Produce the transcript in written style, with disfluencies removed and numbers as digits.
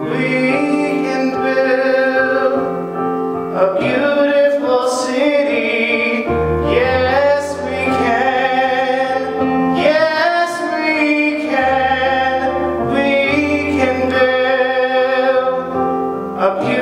We can build a beautiful city. Yes, we can. Yes, we can. We can build a beautiful